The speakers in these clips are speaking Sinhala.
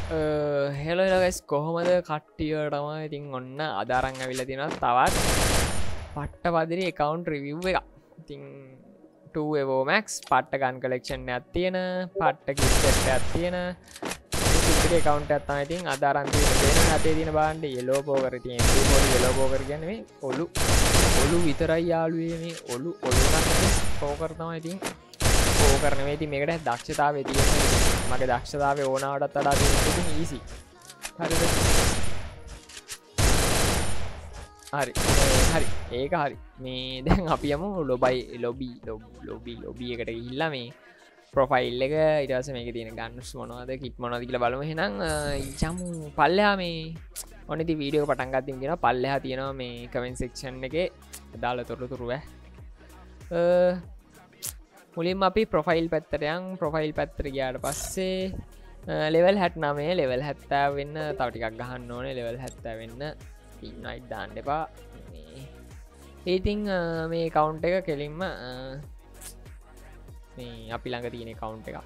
හෙලලගස් කොහොමද කට්ටියටම ඉතින් ඔන්න අදාරං ඇවිල තින තවත් පට්ට පදිරි එකකවන්් රිවව් එක ඉතිං 2මක් පට්ට ගන් කලෙක්ෂන් ඇත්තියෙන පට්ට කිට ඇත්තියෙන කවන්ට ඇත්තා ඉතින් අදාරන්ති අතේ තින බාන්ඩ යලෝ පෝකර තිය ොල යලෝපෝකර ගැනේ ඔලු ඔලු විතරයි යාලුවේ මේ ඔලු ඔලු පෝකරතම ඉතින් පෝකරනවේති මේකට දක්ෂතාව තිය මගේ දක්ෂතාව ඕනාවටත් අඩා ඊසි හරි හරි ඒක හරි මේ දැන් අපියම ලොබයි ලොබී එකට ඉල්ලා මේ ප්‍රොෆයිල් එක ඉටස මේක තියෙන ගන්නස් මොනවද කිට් මොනද කියල බලම හෙනම් චමු පල්ලයා මේ ඔනති වීඩියෝ පටන්ගත්තින් කියෙන පල්ලහා තියෙනවා මේ කමෙන් සෙක්ෂන් එක දාල තොරතුරුව මුලින් අපි ප්‍රොෆයිල් පැත්තරයන් ප්‍රොෆයිල් පැත්තර ගයාට පස්සේ ලෙවල් හැට නමේ ලෙවල් හැත්තා වෙන්න තවටිකක් ගහන්න ඕනේ ලෙවල් හැත්තා වෙන්න ඉන්නයි් දාන්න එපා ඒතිං මේ කවුන්් එක කෙලින්ම මේ අපි ළඟ තියෙන කවුන්් එක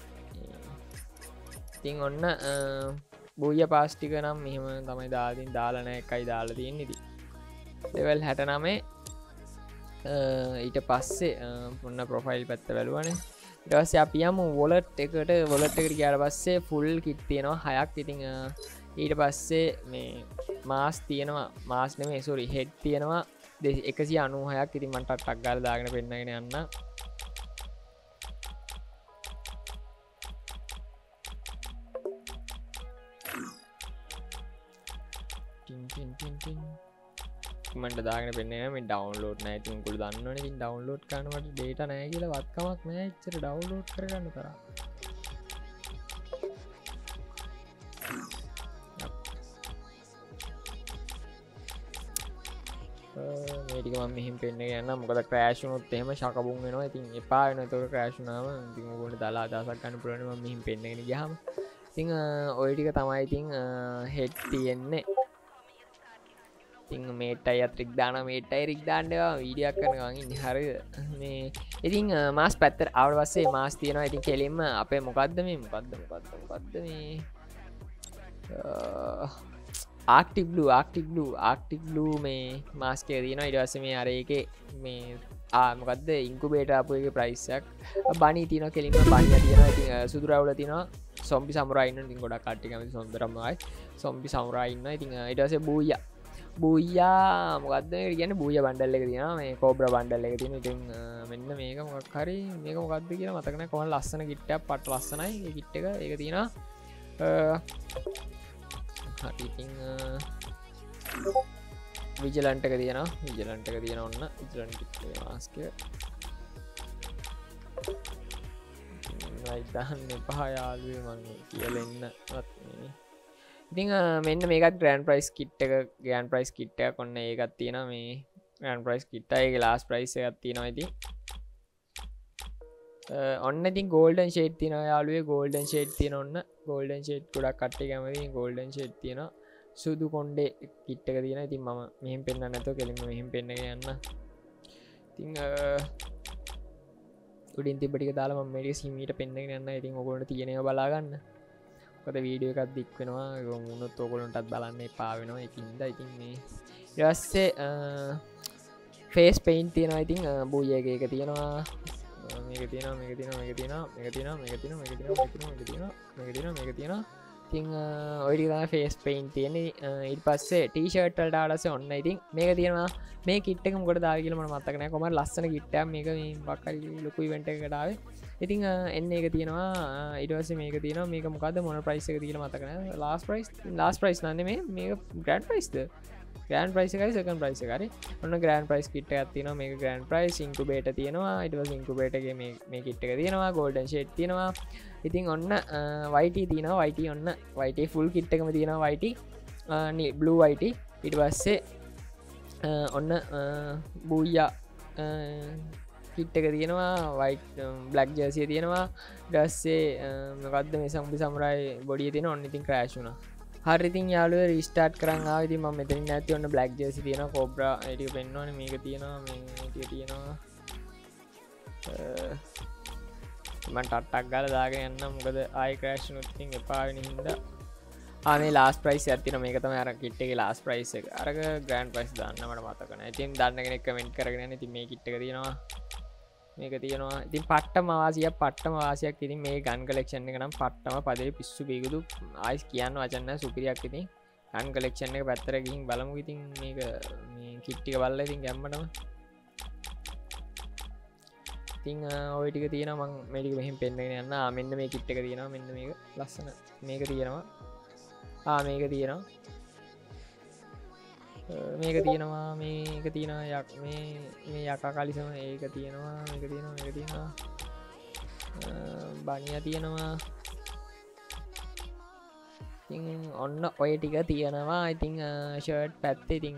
ඉතිං ඔන්න බූය පාස්ටික නම් මෙහෙම තමයි දාතින් දාලන එකයි දාලා තියෙන් නිති ලෙවල් හැට නමේ ඊට පස්සේ ඔන්න ප්‍රොෆයිල් පැත්ත වැලුවනේ ඊටවස්ස අපියම වොලට් එකට වොලට් එකට ගයාට පස්සේ ෆුල් කිට් තියෙනවා හයක් ඉතිං ඊට පස්සේ මේ මාස් තියෙනවා මාස් නෙමේ සොරි හෙඩ් තියෙනවා 196ක් ඉතින් මට ටක් ගාලා දාගෙන පෙන්නගෙන යන්න මට දාගෙන පෙන්නේ මේ ඩවන්ලෝඩ් නෑ ඉතින් උගල දන්නවනේ ඉතින් ඩවන්ලෝඩ් කරනකොට ඩේටා නෑ කියලා වත්කමක් නෑ ඉච්චර ඩවන්ලෝඩ් කරගන්න තරම් මේටික මම මෙහිම පෙන්න යන්න මොකද ක්‍රෑෂ් වුණොත් එහෙම ශකබුන් වෙනවා ඉතින් එපා වෙන එතකොට ක්‍රෑෂ් වුණාම ඉතින් ඕගොල්ලෝ දාලා අදහසක් ගන්න පුළුවන් මම මෙහිම පෙන්නගෙන ගියාම ඉතින් ඔය ටික තමයි ඉතින් හෙඩ් තියෙන්නේ ඉතින් මේටයි අත්‍රික් දාන මේටයි රික් දාන්න ඒවා වීඩියෝ එකක් කරනවා ඉන්නේ හරියද මේ ඉතින් මාස් පැත්තට ආවට පස්සේ මාස් තියෙනවා ඉතින් කෙලින්ම අපේ මොකද්ද මේ ආක්ටික් බ්ලූ මේ මාස්කය තියෙනවා ඊට පස්සේ මේ අර එකේ මේ මොකද්ද ඉන්කුබේටර් අපු එකේ ප්‍රයිස් එකක් බණී තියෙනවා කෙලින්ම බණිය තියෙනවා ඉතින් සුදු රවුල තියෙනවා සොම්බි සමුරායි ඉන්නවා ඉතින් ගොඩක් කට්ටිය කැමති සොම්බරමයි සොම්බි සමුරායි ඉන්නවා ඉතින් ඊට පස්සේ බූයා මොකක්ද කියන්නේ බූය බණ්ඩල් එක තියෙනවා මේ කෝබ්‍රා බණ්ඩල් එක තියෙනවා ඉතින් මෙන්න මේක මොකක් හරි මේක මොකක්ද කියලා මතක නැහැ කොහොම ලස්සන කිට් එකක් පට ලස්සනයි මේ කිට් එක ඒක තියෙනවා හරි ඉතින් විජිලන්ට් එක තියෙනවා ඔන්න විජිලන්ට් කිට් මාස්ක් එක දාන්න එපා යාළුවෝ මම කියලා ඉන්නවත් ඉතින් මෙන්න මේකත් ග්‍රෑන්ඩ් ප්‍රයිස් කිට් එක ග්‍රෑන්ඩ් ප්‍රයිස් කිට් එකක් ඔන්න ඒකත් තියෙනවා මේ ග්‍රෑන්ඩ් ප්‍රයිස් කිට් එකේ ලාස්ට් ප්‍රයිස් එකක් තියෙනවා ඉතින් ඔන්න ඉතින් ගෝල්ඩන් ෂේඩ් තියෙනවා යාළුවෝ ගෝල්ඩන් ෂේඩ් තියෙන ඔන්න ගෝල්ඩන් ෂේඩ් ගොඩක් කට්ටිය කැමති ගෝල්ඩන් ෂේඩ් තියෙනවා සුදු කොණ්ඩේ කිට් එක තියෙනවා ඉතින් මම මෙහෙම පෙන්නන්න නැතුව කෙලින්ම මෙහෙම පෙන්නගෙන යන්න ඉතින් උඩින් තිබ්බ ටික දාලා මම මේක සීමීට පෙන්නගෙන යන්න ඉතින් ඔයගොල්ලන්ට තියෙන ඒවා බලා ගන්න මොකද වීඩියෝ එකක් දික් වෙනවා ඒක වුණොත් ඔයගොල්ලන්ටත් බලන්න එපා වෙනවා ඒකින්ද ඉතින් මේ ඊට පස්සේ ෆේස් පේන්ට් තියෙනවා ඉතින් බූයි එක තියෙනවා මේක තියෙනවා ඉතින් ඔය ටික තමයි ෆේස් පේන්ට් තියෙන්නේ ඊට පස්සේ ටී-ෂර්ට් වලට ආවලස ඔන්න ඉතින් මේක තියෙනවා මේ කිට් එක මොකටද ආවේ කියලා මට මතක නැහැ කොහමද ලස්සන කිට් එකක් මේක මේ මොකක් හරි ලොකු ඉවෙන්ට් එකකට ආවේ ඉතින් එන්න එක තියෙනවා ඊට පස්සේ මේක තියෙනවා මේක මොකද්ද මොන ප්‍රයිස් එකද කියලා මතක නැහැ ලාස්ට් ප්‍රයිස් නන්නේ මේක ග්‍රෑන්ඩ් ප්‍රයිස්ද ග්‍රෑන්ඩ් ප්‍රයිස් එකයි සෙකන්ඩ් ප්‍රයිස් එක හරි ඔන්න ග්‍රෑන්ඩ් ප්‍රයිස් කිට් එකක් තියෙනවා මේක ග්‍රෑන්ඩ් ප්‍රයිස් ඉන්කුබේටර් තියෙනවා ඊට පස්සේ ඉන්කුබේටර් එකේ මේ කිට් එක තියෙනවා ගෝල්ඩන් ෂේඩ් තියෙනවා ඉතින් ඔන්න YT තියෙනවා YT ඔන්න YT ෆුල් කිට් එකම තියෙනවා YT බ්ලූ YT ඊට පස්සේ ඔන්න බූයා කිට් එක තියෙනවා වයිට් බ්ලැක් ජර්සිය තියෙනවා ඊට පස්සේ මොකද්ද මේ සම්බි සමුරායි බොඩිය තියෙන ඔන්න ඉතින් ක්‍රෑෂ් වුණා හරි ඉතින් යාළුවෝ රීස්ටාර්ට් කරන් ආවා ඉතින් මම මෙතනින් නැති ඔන්න බ්ලැක් ජර්සි තියෙනවා කෝබ්‍රා ඒ ටික පෙන්නනවානේ මේක තියෙනවා මේ ටික තියෙනවා මම ටට්ටක් ගාලා දාගෙන යන්න මොකද ආයි ක්‍රෑෂ් වුණොත් ඉතින් එපා වෙන හින්දා ආනේ ලාස් ප්‍රයිස් ඇතින මේක තම අර කිට්ටගේ ලාස් ප්‍රයිස් එක අරග ග්‍රන්් ප්‍රයිස් දන්නමට මතකන ඉතින් දන්න කෙනෙක් කමෙන්ට් කරගෙන ති මේ කිට්ක තියෙනවා මේක තියෙනවා ඉතින් පට්ට මවාසිය පට්ටම වාසයක් ඉතින් මේ ගන් කලෙක්ෂන් එක නම් පට්ටම පදේ පිස්සු බේකුදු ආයිස් කියන්න වචන්න සුපිරියක් ඉතින් ගන් කලෙක්ෂන් එක පැත්තර ගිහින් බලමු ඉතින් මේක කිට්ටික බල්ල ඉතින් ගැම්මටම ඉතින් ඔය ටික තියෙන මං මේටික මෙහිම පෙන්න්නගෙන යන්න මෙන්න මේ කිට්ට එක තියෙනවා මෙන්න මේක ලස්සන මේක තියෙනවා මේක තියෙනවා මේක තියෙනවා මේක තියෙනවා යක් මේ යකා කලිසම ඒක තියෙනවා මේක තියෙනවා මේක තියෙනවා බනිය තියෙනවා ඉතින් ඔන්න ඔය ටික තියෙනවා ඉතිං ෂර්ට් පැත්තේ ඉතිං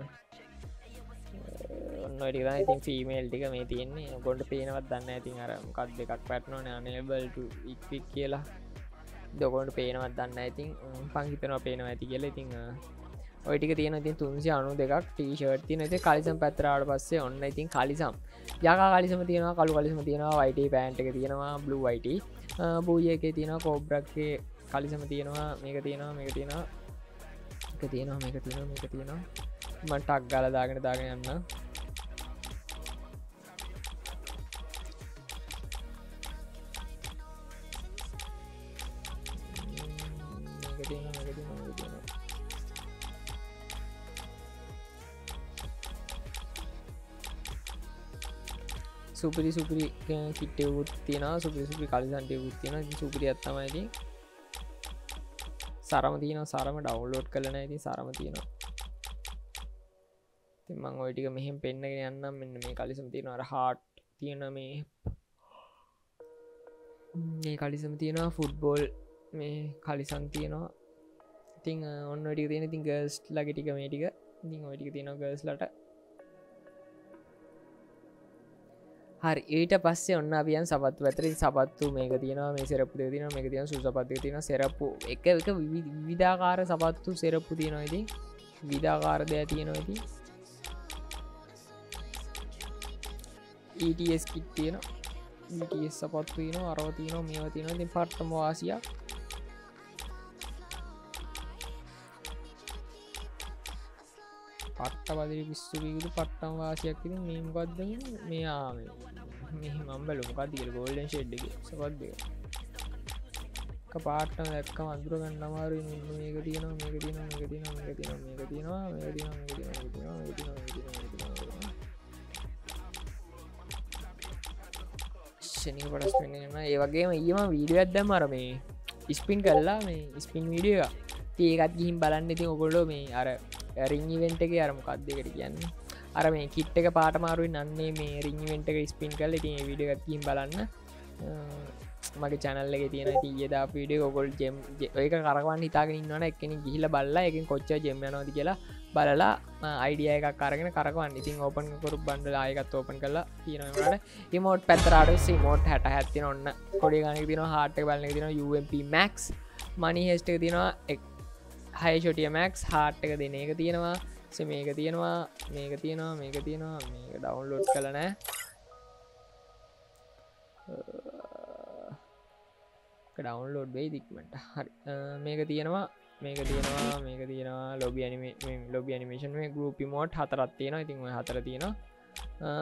ඔන්න ටික ඉතින් ෆීමේල් ටික මේ තියෙන්නේ ගොඩ පේනවත් දන්න ඉතින් අර මොකක් දෙකක් පැට්නෝන අනේබල්ට ඉක්වික් කියලා දොකොට පේනවත් දන්න ඉතින් පංහිතනවා පේනවා ඇති කියලා ඉතිං ඔයටික තියෙන ඉතින් 392ක් ටීෂර්ට් තියෙන ඉතින් කලිසම් පැත්තරාට පස්සේ ඔන්න ඉතින් කලිසම් යකා කලිසම තියෙනවා කළු කලිසම තියෙනවා වයිටි පෑන්ට් එක තියෙනවා බ්ලූ වයිටි බූයි එකේ තියෙනවා කෝබ්‍රක්ගේ කලිසම තියෙනවා මේක තියෙනවා මේක තියෙනවා එක තියෙනවා මේක තියෙනවා මේක තියෙනවා මම ටක් ගාලා දාගෙන යන්න සුපරි කිට්ටයකුත් තියෙනවා සුපරි කලිසන්ටයකුත් තියෙන සුපරි ඇත්තමයිති සරම තියන සරම ඩවන්ලෝඩ් කලන ඇති සරම තියෙනවා තිමං ඔයටික මෙහෙම පෙන්න්නගෙන යන්නම් මෙන්න මේ කලිසම තියෙනවා අර හාට් තියෙන මේ කලිසම තියෙනවා ෆුට්බෝල් මේ කලිසන් තියෙනවා ඉතිං ඔන්න ටික තියෙන ඉතින් ගර්ස් ලගේ ටික මේ ටික ඉතින් ඔය ටික තියෙනවා ගර්ස් ලට හරි ඊට පස්සේ ඔන්න අපියන් සපත්තු ඇතරින් සපත්තු මේක තියෙනවා මේ සෙරප්පු දෙක තියෙනවා මේක තියෙනවා සුසපත්තු තියෙනවා සෙරප්පු එක විවිධාකාර සපත්තු සෙරප්පු තියෙනවා ඉතින් විවිධාකාර දෙයක් තියෙනවා ඉතින් ETS කිට් තියෙනවා ETS සපත්තු තියෙනවා අරව තියෙනවා මේවා තියෙනවා ඉතින් පට්ටම වාසියක් පට්ට පදිරි පිස්සු විකුදු පට්ටම් වාසියක් ඉතින් මේ මොකක්ද මේ ආමේ මේ මම්බලු මොකක්ද කියලා ගෝල්ඩන් ෂෙඩ් එකේ සපත් දෙක එක පාටම දැක්කම අඳුර ගන්න අමාරුයි මෙන්න මේක තියෙනවා මේක තියෙනවා මේක තියෙනවා මේක තියෙනවා මේක තියෙනවා මේක තියෙනවා මේක තියෙනවා මේක තියෙනවා මේක තියෙනවා මේක තියෙනවා ශනික පොඩස් පෙන්වන්න ඒ වගේම ඊයම වීඩියෝ එකක් දැම්මා අර මේ ස්පින් කරලා මේ ස්පින් වීඩියෝ එකක් ඒකත් ගිහින් බලන්න ඉතින් ඔයගොල්ලෝ මේ අර රිං ඉවෙන්ට් එකේ අර මොකක්ද ඒකට කියන්නේ අර මේ කිට් එක පාට මාරුයි නන්නේ මේ රිං ඉවෙන්ට් එක ස්පින් කරලා ඉතින් මේ වීඩියෝ එකත් ගිහින් බලන්න මගේ channel එකේ තියෙන ඉතින් ඊයේ දාපු වීඩියෝ ඔයගොල්ලෝ ජෙම් ඒක කරකවන්න හිතාගෙන ඉන්නවනේ එක්කෙනෙක් ගිහිල්ලා බලලා ඒකෙන් කොච්චර ජෙම් යනවද කියලා බලලා අයිඩියා එකක් අරගෙන කරකවන්න ඉතින් ඕපන් කරු බණ්ඩල ආයෙත් ඕපන් කරලා තියෙනවා ඒකට රිමෝට් පැත්තට ආවට රිමෝට් 60ක් තියෙන ඔන්න කොඩි ගානක තියෙනවා හાર્ට් එක බලන එක තියෙනවා UMP Max money heist එක තියෙනවා හයි ෂොටිය මැක්ස් හාට් එක දෙන එක තියෙනවා මේක තියෙනවා මේක තියෙනවා මේක තියෙනවා මේක ඩවන්ලෝඩ් කළනෑ ඩවන්ලෝඩ් වෙයි දික්මට හරි මේක තියෙනවා මේක තියෙනවා මේක තියෙනවා ලොබි ඇනිමේෂන් මේ ගරුපි මෝට් හතරත් තියෙනවා ඉතින් ඔය හතර තියෙනවා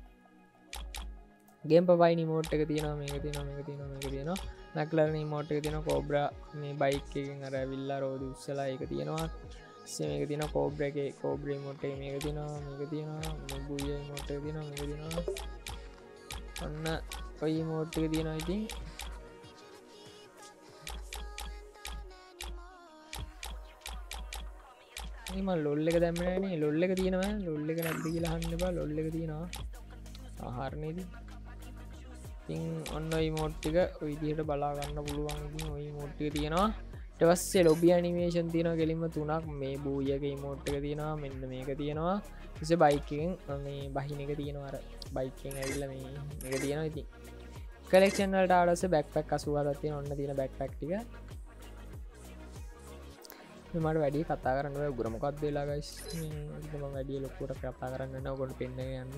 ගේම් පබයි නිමෝට් එක තියෙනවා මේක තියෙනවා මේක තියෙනවා මේක තියෙනවා මැක්ලර් නිමෝට් එක තියෙනවා කෝබ්‍රා මේ බයික් එකෙන් අර විල්ලා රෝද උස්සලා ඒක තියෙනවා මේක තියෙනවා කෝබ්‍රා එකේ කෝබ්‍රා රිමෝට් එක මේක තියෙනවා මේක තියෙනවා මේ බුයි රිමෝට් එක තියෙනවා මේක තියෙනවා ඔන්න ඔය රිමෝට් එක තියෙනවා ඉතින් මේ මම ලොල් එක දැම්මේ නැහැ නේ ලොල් එක තියෙනවා ලොල් එක නැද්ද කියලා අහන්න එපා ලොල් එක තියෙනවා ආහාරනේද ඉතින් ඔන්න ඔය ඉමෝට් ටික ඔය විදිහට බලා ගන්න පුළුවන් ඉතින් ඔය ඉමෝට් ටික තියෙනවා ඊට පස්සේ ලොබි ඇනිමේෂන් තියෙනවා කෙලින්ම තුනක් මේ බූයගේ ඉමෝට් එක තියෙනවා මෙන්න මේක තියෙනවා ඊටසේ බයික් එකෙන් මේ බහින එක තියෙනවා අර බයික් එකෙන් ඇවිල්ලා මේක තියෙනවා ඉතින් කලෙක්ෂන් වලට ආවට පස්සේ බෑක්පැක් 87ක් තියෙනවා ඔන්න තියෙන බෑක්පැක් ටික මට වැඩි කතා කරන්න බෑ උගර මොකක්ද වෙලා ගයිස් මම වැඩි ලොකුවට කතා කරන්න නැහැ ඔයගොල්ලෝ පෙන්නගෙන යන්න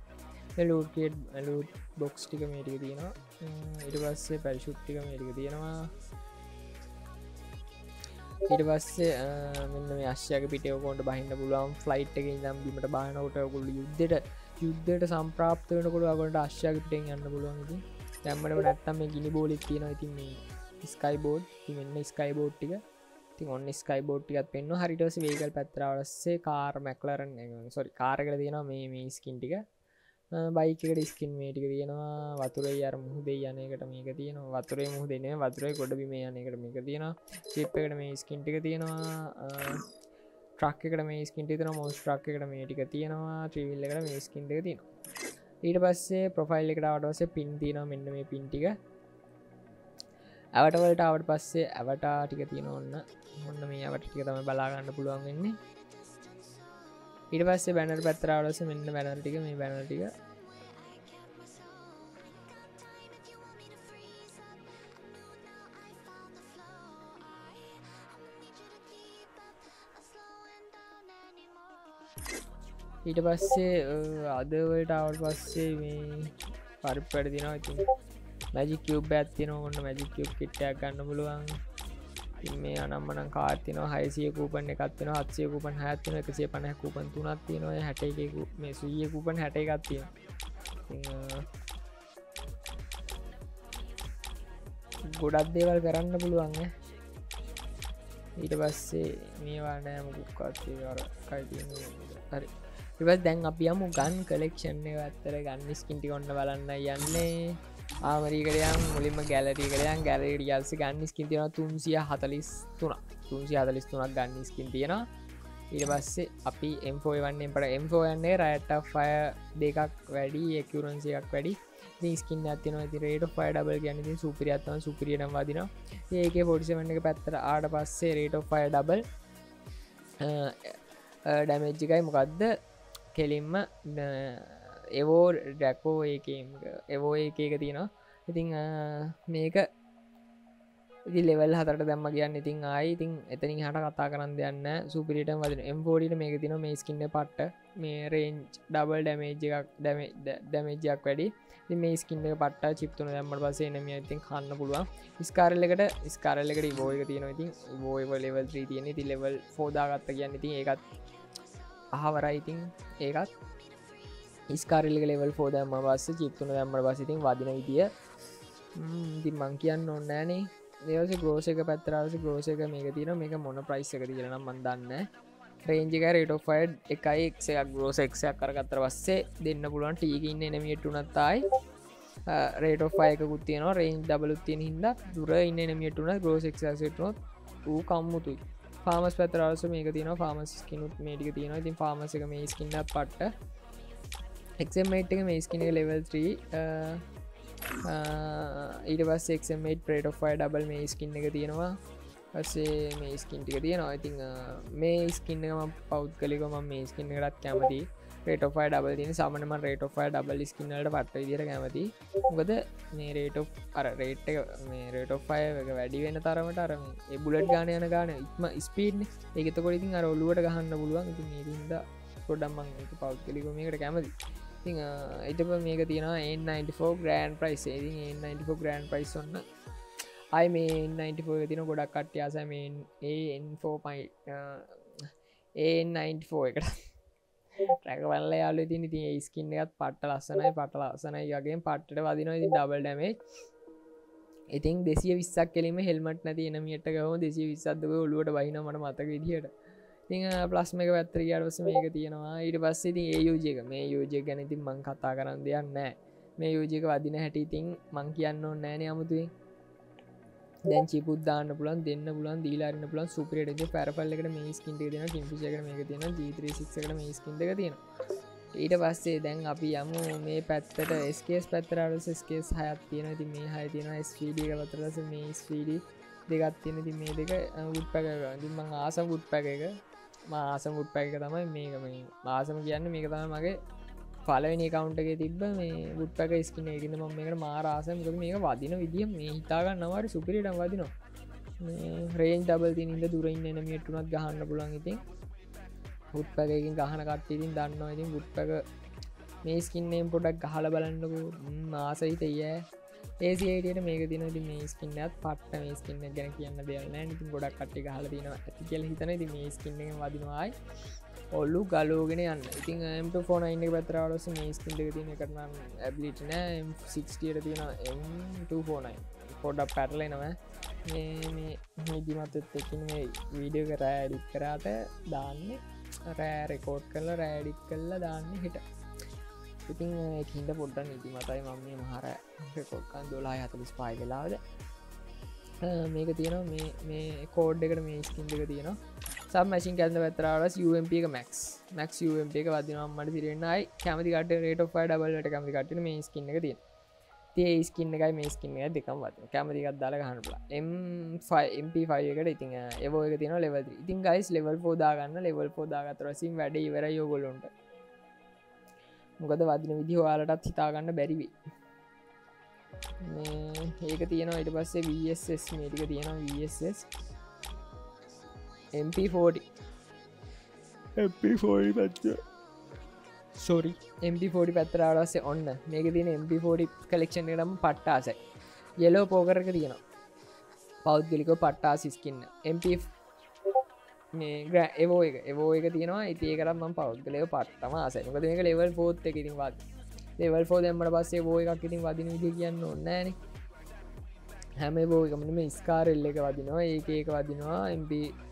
ලූට් බොක්ස් ටික මේ ටික තියෙනවා ඊට පස්සේ පැරෂූට් ටික මේ ටික තියෙනවා ඊට පස්සේ මෙන්න මේ අශ්‍යක පිටේ ඔකොන්ට බහින්න පුළුවන් ෆ්ලයිට් එකකින් ඉඳන් බිමට බහනකොට ඔයගොල්ලෝ යුද්ධයට සම්ප්‍රාප්ත වෙනකොට ඔයගොල්ලන්ට අශ්‍යක පිටෙන් යන්න පුළුවන් ඉතින් දැම්මම නැත්තම් මේ ගිනි බෝලෙත් තියෙනවා ඉතින් මේ ස්කයි බෝඩ් ඉතින් මෙන්න ස්කයි බෝඩ් ටික ඉතින් ඔන්න ස්කයි බෝඩ් ටිකත් පෙන්වනවා හරියට පස්සේ වේගල් පැත්තට ආවස්සේ කාර් මැක්ලරන් සෝරි කාර් එකට තියෙනවා මේ ස්කින් ටික බයික් එකට ස්කින් මේ ටික තියෙනවා වතුරේ අර මුහුදේ යන එකට මේක තියෙනවා වතුරේ මුහුදේ නෙමෙයි වතුරේ ගොඩ බිමේ යන එකට මේක තියෙනවා ෂිප් එකට මේ ස්කින් ටික තියෙනවා ට්‍රක් එකට මේ ස්කින් ටික තියෙනවා මොන්ස් ට්‍රක් එකට මේ ටික තියෙනවා ත්‍රී වීල් එකට මේ ස්කින් ටික තියෙනවා ඊට පස්සේ ප්‍රොෆයිල් එකට ආවට පස්සේ පින් තියෙනවා මෙන්න මේ පින් ටික ඇවට වලට ආවට පස්සේ ඇවටා ටික තියෙනවා ඔන්න මේ ඇවට ටික තමයි බලා ගන්න පුළුවන් වෙන්නේ ඊට පස්සේ බැනර් පැත්තට ආවට පස්සේ මෙන්න බැනර් ටික මේ බැනර් ටික ඊට පස්සේ අද වලට ආවට පස්සේ මේ පරිප් වැඩ දිනවා ඉතින් මැජික් කියුබ් එකක් තියෙනවා ඔන්න මැජික් කියුබ් කිට් එකක් ගන්න පුළුවන් ඉතින් මේ අනම්මනම් කාඩ් තියෙනවා 600 කූපන් එකක් තියෙනවා 700 කූපන් 6ක් තියෙනවා 150 කූපන් 3ක් තියෙනවා 61 මේ 100 කූපන් 61ක් තියෙනවා ඉතින් ගොඩක් දේවල් කරන්න පුළුවන් ඊට පස්සේ මේවා නෑ මොකක්වත් ඒවර කයි තියෙන්නේ හරි ඊට පස්සේ දැන් අපි යමු ගන් කලෙක්ෂන් එක ඇත්තට ගන් ස්කින් ටික ඔන්න බලන්න යන්නේ ආමරීකට යම් මුලින්ම ගැලරි එකට යම් ගැලරියට ඊයල්සේ ගන් ස්කින් තියෙනවා 343ක් ගන් ස්කින් තියෙනවා ඊට පස්සේ අපි M4 යවන්නේ M4 යන්නේ රයිට් ඔෆ් ෆයර් දෙකක් වැඩි ඇකියුරන්සි එකක් වැඩි ඉතින් ස්කින් එකක් තියෙනවා ඉතින් රේට් ඔෆ් ෆයර් ඩබල් කියන්නේ ඉතින් සුපිරියක් තමයි සුපිරිය නම් වදිනවා ඉතින් AK47 එක පැත්තට ආවට පස්සේ rate of fire double damage එකයි මොකද්ද කෙලින්ම එවෝ ඩැකෝ එවෝ එක තියෙනවා ඉතිං මේක ඉති ලෙවල් හතරට දැම්ම කියන්න ඉතින් ආයි ඉතින් එතනින් හට කතා කරන්න දෙන්න සුපිරිට වදින M4ට මේක තින මේ ස්කින්න පට්ට මේ රේන්ජ් ඩබල් ඩැමේජ් එකක් ඩැමේජයක් වැඩි මේ ස්කින්න පට චිප්තුන දැම්මට පසේ නම ඉතින් කන්න පුළුවන් ස්කාරල්ලකට බෝයක තියෙන ඉතින් බෝයව ලෙවල් 3 තියෙන ති ලෙවල් ෆෝදාගත්ත කියන්න ඉතින් ඒකත් අහවරයිඉතින් ඒකත් ස්කාරල්ලක ලෙවල් ෆෝද ම පස්ස චිප්තුන දැම්මට පසිතින් වදින විදිිය ඉතින් මං කියන්න ඔන්නෑනේ දෙවස ග්‍රෝස එක පැත්තරාවස ග්‍රෝස එක මේක තින මේක මොන ප්‍රයිස් එක තිරනම් මන්දන්න රේජික රේටෝෆයිඩ් එකයි එක්ෂයක් ග්‍රෝස එක්ෂයක් කරගත්තර පස්සේ දෙන්න පුළුවන් ටීගඉන්න එනමියටුනත්තායි රේටෝෆයකුත් තියන රේන්ජ් ඩබලුත් තියෙන හිද දුර ඉන්න එනමියටුන ග්‍රෝස එක්ෂටනොත් වූ කම්මුතුයි ෆාමස් පැතරවස මේක තින ෆාමස් කිනුත් මේටික තියෙන ඉතින් ෆාමස එක මේ ස්කින්න පට්ට එක්මේට් එක මේ ස්කින ලෙවල් 3 ඊට පස් එක්මේට් ප්‍රේට ෆයි ඩබල් මේ ස්කින්න එක තියෙනවා පස්සේ මේ ස්කින්ටික තියෙනවා ඉතිං මේ ස්කින්නම පෞද් කලිකොම මේ ස්කින්න එකටත් කැමති රේටෝෆයි ඩබල් තින සමනම රේටෝෆයි ඩබල් ස්කින්නලට පට්ට දිර කැමති මොකද මේ රේටෝ අර රේට් මේ රේටෝෆය එක වැඩි වෙන තරමට අරම බුලට් ගාන යන ගාන ඉක්ම ස්පීඩ් ඒකතකොට ඉතින් අර ඔලුවට ගහන්න පුළුවන් ඉතින් ඒරින්ද පොඩම්මන් පෞද් කලිකොමකට කැමති ඉතිං එටප මේක තියෙනවා 94 ග්‍රෑන් ප්‍රයිස් ඉතින් 94 ග්‍රෑන් ප්‍රයිස් ඔන්න අයි මේ 94 තින ගොඩක් කට්්‍යයාස මේ A94 එකට රැකවල්ල යාල ති ති ස්කින්න එකත් පට්ට ලස්සනයි පට ලස්සනයි වගේ පට්ට වදින ඉති ඩබල් ඩමේ ඉතින් 220ක් කෙලීම හෙල්මට නැති එනමියට ගව 220ක් ඔලුවට බහිනමට මතක විදිහට ති ප්ලස්ම එක පැත්තරයාටවස මේක තියෙනවා ඊට පස්සේ ති ඒ යෝජක මේ යෝජය ගැනතින් මං කතා කරන්න දෙයක් නෑ මේ යෝජක වදින හැටි ඉතින් මං කියන්න ඕන්නෑන අමුතුයි දැන් චිපුද්දාන්න පුලන් දෙන්න පුලන් දීලාරන්න පුලන් සුපරට පැරපල්ලකට මේ ස්කින්ට දෙන කිම්පිසක මේක තියෙන G36කට මේ ස්කින්ටක තියෙන ඊට පස්සේ දැන් අපි යමු මේ පැත්තට ස්කේස් පැත්තරට ස්කේස් හයත් තියෙන ති මේ හය තියෙන ස්පීඩ එක පතරස මේ ස්පීඩ දෙකත් තියෙන ති මේ දෙක උඩ් පැක දිම ආසම් උඩ් පැක එක ආසම් උඩ් පැක තමයි මේක මේ ආසම කියන්න මේක තම මගේ පලවෙනි කවුන්ටගේ තිබ මේ ගුඩ් පැක ස්කින එකන්න ම මේකට මාරාසම මේක වදින විදිිය මේ හිතාගන්න නවට සුපිරිට වදිනවා රේන් ඩබල් තිනින්ද දුරන්න එනමියටුනත් ගහන්න පුළන් ඉතින් හුත් පැකකින් ගහන කට්ටිතින් දන්නවා ඉතින් ගුඩ් පැක මේ ස්කින්නේම් පොඩක් ගහල බලන්නකු ආසහිතය ඒසිට මේක තින ති මේ ස්කින්නත් පට්ට මේ ස්කින්න ගැන කියන්න දෙන්න ඉතින් ගොඩක් කට්ටි හල තින ඇති කියල හිතන ති මේ ස්කින්න වදිනවායි ඔල්ලු ගලෝගෙන යන්න ඉතින් එම්ට ෆෝන ඉන්න පතරවලස මේ ස්කින්ට තින කරන ඇබලිට නෑ M60ට තියෙන M249 පොඩ්ඩක් පැටලෙනව මේ හිදිමත් එකින් මේ වීඩියෝ කර ඇඩික් කරාට දාන්න රෑ රෙකෝඩ් කරලා රෑඩික් කරලා දාන්න හිට ඉතින් එකින්ට පොඩ්ඩ නිති මතයි මම මේ මහර රෙකෝඩ්කන් 12:45 වෙලාවද මේක තියෙනවා මේ කෝඩ් එකට මේ ස්කින් එක තියෙනවා සබ මැසින් කැල්ද පැතරාවලස් UMP එක මැක්ස් UMP එක වදිනවා මට තිරෙන්නයි කැමතිකට රේට ෆයි ඩබල්ලට කැමතිකට මේ ස්කින්න එක තියෙන තිය ස්කින්න එකයි මේ ස්කින්න එක දෙකම් වත් කැමතිකත් දාල ගහන්නපුලා MP5 එකට ඉතින් ඒවෝ එක තියෙන ලෙවල් ඉතින් ගයිස් ලෙවල් පෝදාගන්න ලෙවල් පෝදාගතරසින් වැඩ ඉවර යෝගොලොන්ට මොකද වදින විදි හොයාලටත් හිතාගන්න බැරිවි ඒක තියෙනවා ඊට පස්සේ VSS මේටික තියෙනවා VSS MP40 පැත්ත සෝරි MP40 පැත්තරාවස්සේ ඔන්න මේක තියෙන MP40 කලෙක්ෂන් එකටම පට්ටාසයි යෙලෝ පෝකරක තියෙනවා පෞද්ගලික පට්ටා සිස්කින්න MP ඒවෝ එක තියෙනවා ඒකරම පෞද්ගලය පට්ටම ආසයි මොකද මේක ලෙවල් පෝත් එක ඉතින් වත් ලෙවල් ෆෝ දෙම්මට පස්සේ බෝ එකක් ඉතින් වදින විදි කියන්න ඕන්නෑන හැම බෝකමනම ස්කාරෙල්ල එක වදිනවා ඒක වදිනවා MP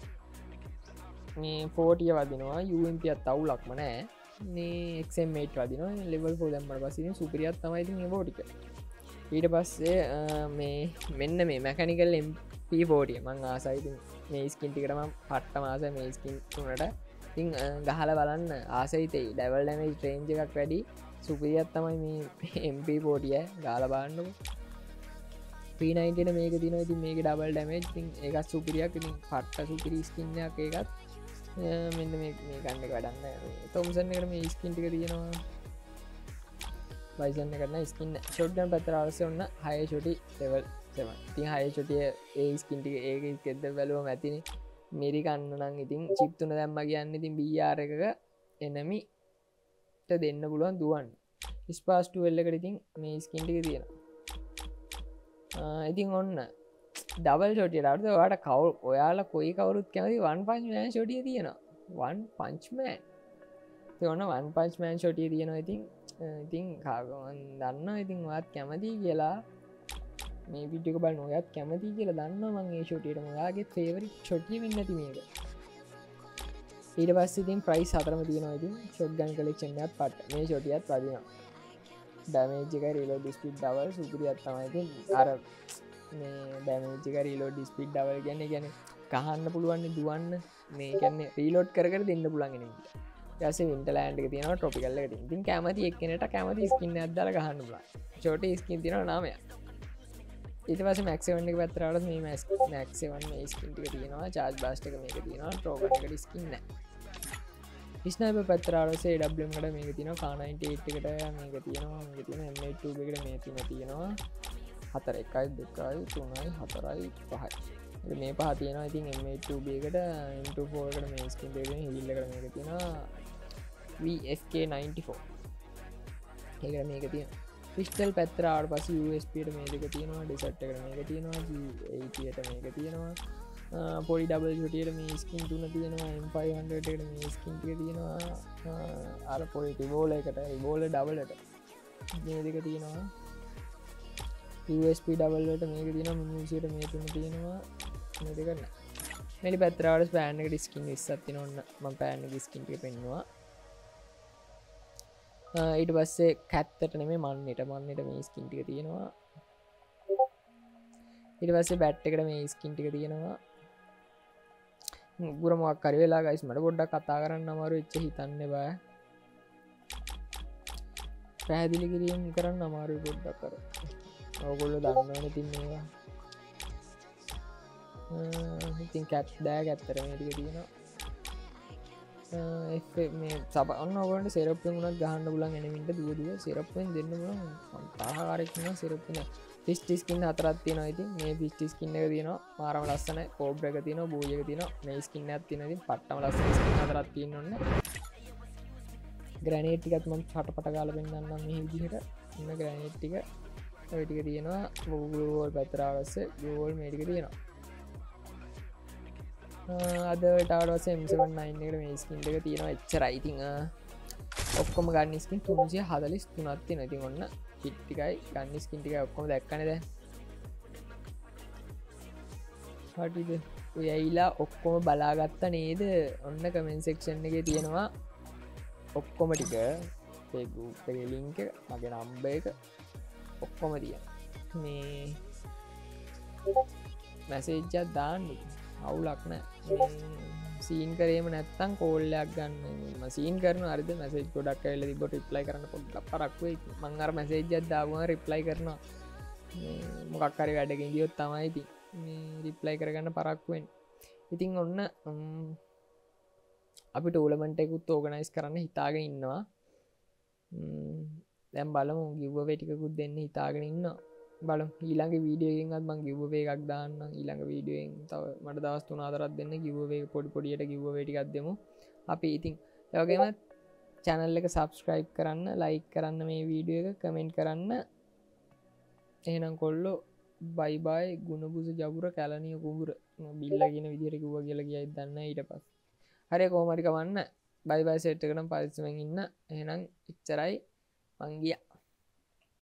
ෆෝටිය වදිනවා UMPත් අවුලක්ම නෑ එක්මේට් වදිනවා ලෙවල් ෆෝ දැම්මට පසින සුපරියත් තමයි බෝටික ඊට පස්සේ මෙන්න මේ මැකනිකල් MP40 මං ආසයිති මේ ස්කින්ටිකටම පට්ට මාස මේ ස්කින් තුනට ඉතින් ගහල බලන්න ආසයිතයි ඩැවල් ඩැමේ ට්‍රේන්ජ එකක් වැඩි සුපරියත් තමයි මේ MP40 ගාල බාන්නම P90 මේක තින ඉතින් මේක ඩබල් ඩැමේජ් එකත් සුපිරියක් ඉතින් පට්ට සුපිරි ස්කින්නයක් එකත් මෙන්න මේ ගන්න වැඩන්න තොම්සන් එකට මේ ස්කින්ටික තියෙනවා වයිසන්න කරන ස්කින්න ෂොඩ්ඩන් පැතර අවස ඔන්න හය ෂොටි ලෙවල් ති හය ෂොටිය ඒ ස්කින්ටික ඒක කෙද බැලුව ඇතින මිරි කන්න නං ඉතින් චිප්තුන දැම්ම කියන්න ඉතින් බියාර එකක එනමි දෙන්න පුළුවන් දුවන් ස්පාස්ටු වෙල්ලකට ඉතින් මේ ස්කින්ටික තියෙනවා ඉතින් ඔන්න ඩබල් ෂොටියට වාට කවු ඔයාලා කොයි කවරුත් කැමති වන් පංචමෑන් ෂොටිය තියෙනවා වන් පංචමෑන් ඔන්න වන් පංචමෑන් ෂොටිය තියෙනවා ඉතින් කාගවන් දන්න ඉතින් වත් කැමති කියලා මේ විඩියක බල නොයත් කැමති කියලා දන්න මගේ ෂොටියට මයාගේ ෆේවරි ෂොටිය වෙන්න ති මේක ඊට පස්සිතින් ප්‍රයිස් හතරම තියෙනවා ඉතින් ෂොට් ගන් කලෙක්ෂන්යත් පට මේ ෂොටියත් වදිනවා ඩැමේජික රීලෝ ඩිස්පිට් ඩවල් සුපරියත් තමයිති අර මේ ඩැමේජික රීලෝ ඩිස්පිට් ඩවල් ගැන ගැන කහන්න පුළුවන්න දුවන්න මේ කැන්නේ රීලෝඩ් කර දෙන්න පුළන්ගෙන යස වින්ටලෑන්ඩ් තියෙන ටොපිකල්ල ඉතින් කැමති එක්නට කැමති ස්කින්න අදල ගහන්න පුල චෝට ස්කින් තින නාමය ඉට පස මැක්සවන්ඩ පත්තරට මේ මැක්සවන් මේ ස්කින්ටික තියෙනවා චාර්ජ් බාස්ටක මේක තියෙනවා ටෝගකට ස්කින්න ස්නයිප පත්තරාරසේ ඩම්කට මේක තින කානයිට එකට මේක තියෙනවා මේක තියෙන එකට මේ තින තියෙනවා 4 1 2 3 4 5 මේ පහ තියෙනවා ඉතින් M2 එකට M24 එකට මේ ස්කින් දෙකෙන් හීල් එකට මේක තියෙනවා VFK94 ඒකට මේක තියෙනවා පිස්ටල් පැත්තට ආවට පස්සේ USP ට මේ දෙක තියෙනවා ඩෙසර්ට් එකට මේක තියෙනවා G80 ට මේක තියෙනවා පොඩි ඩබල් ෂොටියට මේ ස්කින් තුන තියෙනවා M500 එකට මේ ස්කින් ටික තියෙනවා අර පොඩි රිවෝල එකට රිවෝල ඩබල්ට මේ දෙක තියෙනවා USP ඩබල්ට මේක තියෙනවා මිනිසියට මේ තුන තියෙනවා මේ දෙක නෑ මෙලි පැත්තරාවට ස්පෑන් එකට ස්කින් 20ක් තියෙනවා ඔන්න මම පෑන් එක ස්කින් ටික පෙන්නුවා ඊට පස්සේ කැත්තට නෙමේ මන්නට මේ ස්කින් ටික තියෙනවා ඊට පස්සේ බැට් එකට මේ ස්කින් ටික තියෙනවා ගුර මොකක් හරි වෙලා ගයිස් මට පොඩ්ඩක් කතා කරන්න අමාරු වෙච්ච හිතන්න බෑ පැහැදිලි කිරීම කරන්න අමාරුයි පොඩ්ඩක් අර ඔයගොල්ලෝ දන්නවනේ ඉතින් මේවා ඉතින් කැට් බෑග් ඇත්තට මේ ටික තියෙනවා මේ සබ ඔන්න ඔයගොල්ලන්ට සිරප්පෙන් උනත් ගහන්න පුළුවන් එනිමින්ට දුව සිරප්පෙන් දෙන්න පුළුවන් තාහාරයක් න සිරප්පෙන පිස්ටි ස්කින් හතරක් තියෙනවා ඉතින් මේ පිස්ටි ස්කින් එක තියෙනවා මාරම ලස්සන කෝබ්‍රා එක තියෙනවා බූයි එක තියෙනවා මේ ස්කින් එකක් තියෙනවා ඉතින් පට්ටම ලස්සන ස්කින් හතරක් තියෙන්න ඕනේ ග්‍රැනේඩ් ටිකත් මම පට ගාලා පෙන්නන්නම් මේ විදිහට ඉන්න ග්‍රැනේඩ් ටික ඔය ටික තියෙනවා Google Wall පැත්තට පස්සේ Google මේ ටික තියෙනවා අදටවස M79 එකට මේ ස්කින් එක තියෙනවා එච්චරයි ඉතින් ඔක්කොම ගන්න ස්කින් 343ක් තියෙනවා ඉතින් ඔන්න කිට් ටිකයි ගන්න ස්කින් ටිකයි ඔක්කොම දැක්කනේ දැන් හරිද ඔය ඇයිලා ඔක්කොම බලාගත්තා නේද ඔන්න කමෙන්ට් සෙක්ෂන් එකේ තියෙනවා ඔක්කොම ටික Facebook එකේ link එක මගේ නම්බර් එක ඔක්කොම තියෙනවා මේ මැසේජ් එකක් දාන්න අවුලක් නෑ සීන් කරේම නැත්තම් කෝල්ලයක් ගන්න සීන් කරන හරිද මැසේජ් ගොඩක් ඇවිල්ලා තිබ්බට රිප්ලයි කරන්න පොඩ්ඩක් පරක්කු වෙයි මං අර මැසේජ් එකක් දාපුවම රිප්ලයි කරනවා මොකක් හරි වැඩකින් ගියොත් තමයි ඉතින් මේ රිප්ලයි කරගන්න පරක්කු වෙන්නේ ඉතින් ඔන්න අපි ටූර්නමන්ට් එකකුත් ඕගනයිස් කරන්න හිතාගෙන ඉන්නවා දැන් බලමු ගිව්වේ ටිකකුත් දෙන්න හිතාගෙන ඉන්නවා බලමු ඊළඟ වීඩියෝ එකකින්වත් මම ගිව්වේ එකක් දාන්න ඊළඟ වීඩියෝ එකෙන් තව මට දවස් 3-4ක් දෙන්න ගිව්වේ එක පොඩි පොඩියට ගිව්වේ ටිකක් දෙමු අපි ඉතින් ඒ වගේම channel එක subscribe කරන්න like කරන්න මේ වීඩියෝ එක comment කරන්න එහෙනම් කොල්ලෝ bye bye ගුණබුස ජබුර කැලණිය කුඹුර බිල්ලා කියන විදියට කිව්වා කියලා කියයිද දන්නේ නැහැ ඊට පස්සේ හරි කොහොම හරි කවන්න bye bye set එකටම පරිස්සමෙන් ඉන්න එහෙනම් එච්චරයි මං ගියා